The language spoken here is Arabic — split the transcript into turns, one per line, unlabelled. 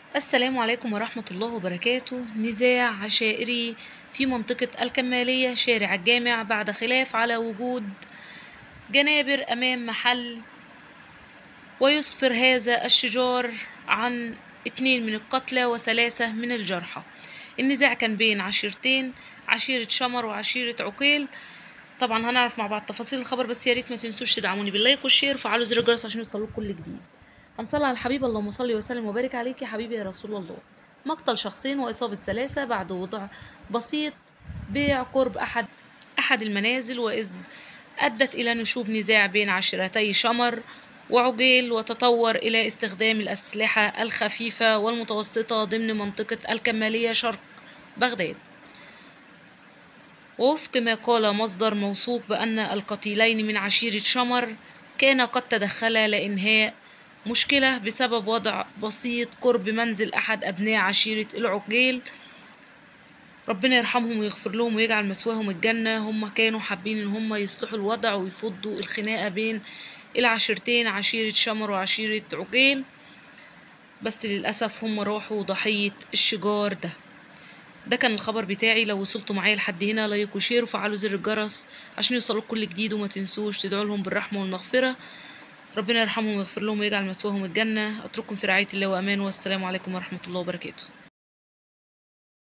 السلام عليكم ورحمة الله وبركاته. نزاع عشائري في منطقة الكمالية شارع الجامع بعد خلاف على وجود جنابر أمام محل، ويسفر هذا الشجار عن 2 من القتلى وثلاثة من الجرحى. النزاع كان بين عشيرتين، عشيرة شمر وعشيرة عقيل. طبعا هنعرف مع بعض تفاصيل الخبر، بس يا ريت ما تنسوش تدعموني باللايك والشير وفعلوا زر الجرس عشان يوصلوك كل جديد. هنصلي على الحبيب، اللهم صل وسلم وبارك عليك يا حبيبي يا رسول الله. مقتل شخصين وإصابة ثلاثة بعد وضع بسيط بيع قرب أحد المنازل، وإذ أدت إلى نشوب نزاع بين عشيرتي شمر وعجيل، وتطور إلى استخدام الأسلحة الخفيفة والمتوسطة ضمن منطقة الكمالية شرق بغداد. ووفق ما قال مصدر موثوق بأن القتيلين من عشيرة شمر كانا قد تدخلا لإنهاء مشكلة بسبب وضع بسيط قرب منزل أحد أبناء عشيرة العقيل. ربنا يرحمهم ويغفر لهم ويجعل مثواهم الجنة. هم كانوا حابين إن هم يصلحوا الوضع ويفضوا الخناقة بين العشيرتين، عشيرة شمر وعشيرة عقيل، بس للأسف هم راحوا ضحية الشجار ده كان الخبر بتاعي. لو وصلتوا معايا لحد هنا لايك وشير وفعلوا زر الجرس عشان يوصلوك كل جديد، وما تنسوش تدعوا لهم بالرحمة والمغفرة. ربنا يرحمهم ويغفر لهم ويجعل مثواهم الجنة. اترككم في رعاية الله وأمان، والسلام عليكم ورحمة الله وبركاته.